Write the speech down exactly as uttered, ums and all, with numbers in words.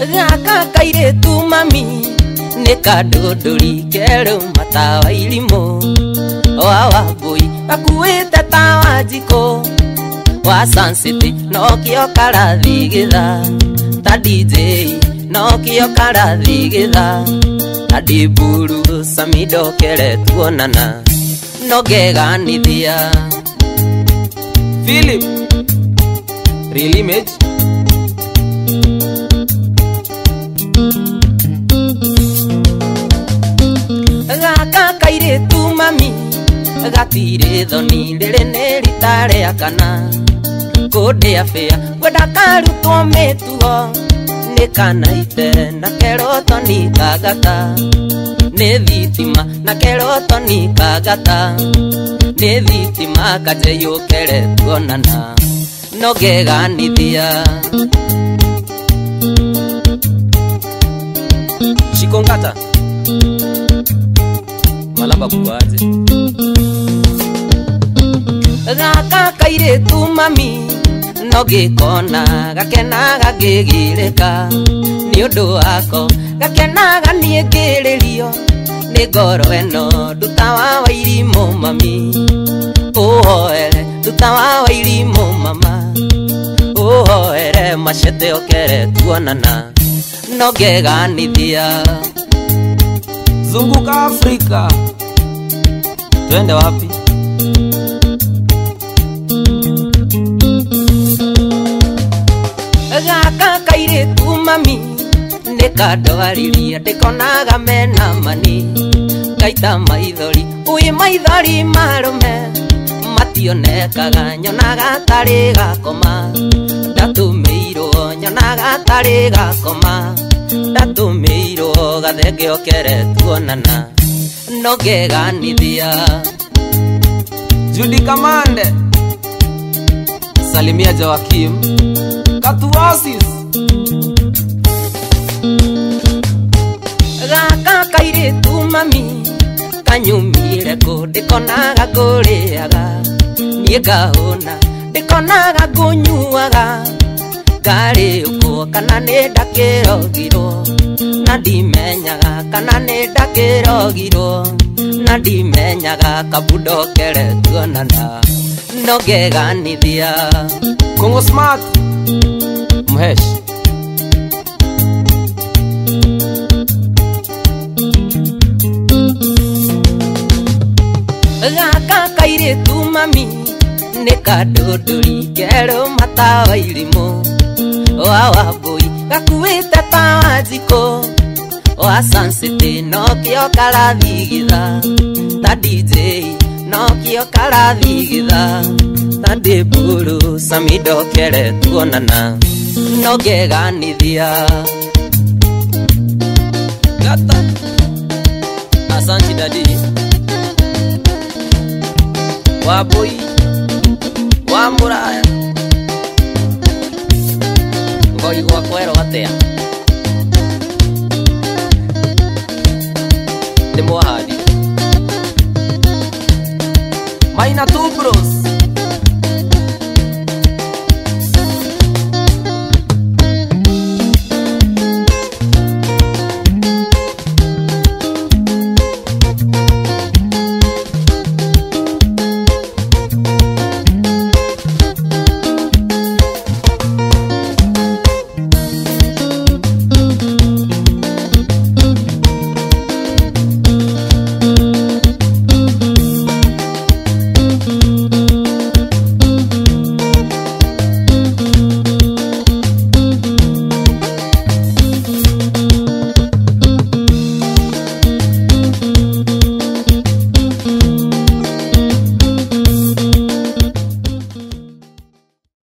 Gaka kairitu mami ni kaduduri keru matawa ilimo wa Wambui gakuite tawa jiko wa Sun City no kio karathigitha ta D J no kio karathigitha adi buru samido kere tuonana no geganithia Philip Real Image Gaka kairitu mami gatire thoni riri ni ritare akana kode afia kwenda karutwo mitugo ni kanaite na keroto ni kagata ni thitima na keroto ni kagata ni thitima kaje yukere tuonana no geganithia Shikongata malamba kubaje Gaka kairitu mami no gikona gakenaga ngigirika ni undu wako gakenaga nie ngiririo ni ngoro eno nduta wa Wairimu mami uhoere nduta wa Wairimu mama uhoere machete okere tuonana no geganithia Zunguka Afrika twende wapi Gaka kairitu mami ni kadwariria ndikonaga mena mani gaita maithori ui maithori marume mationekaga nyonaga tari gakoma ndatumirwo nyonaga tari gakoma ndatumirwo gathenge okere tuonana no geganithia Judy Kamande Salimia Joakim Katuasis Gaka kairitu mami kanyumire ko ndikonaga nguriaga nie ngahuna ndikonaga ngunyuaga ngari uko kana ni ndakirogirwo na ndimenyaga kana ni ndakirogirwo na ndimenyaga kabudo kere tuonana no geganithia Kongo Smart Muhesh Gaka kairitu mami ni kaduduri keru matawa ilimo wa Wambui gakuite tawa jiko wa Sun City no kio karathigitha ta D J no kio karathigitha ta deburu samido kere tuonana no geganithia Gata Asanti Dadi Wambui wa Muraya ngoi gwa kwero atia Demo hadi Maina tu bros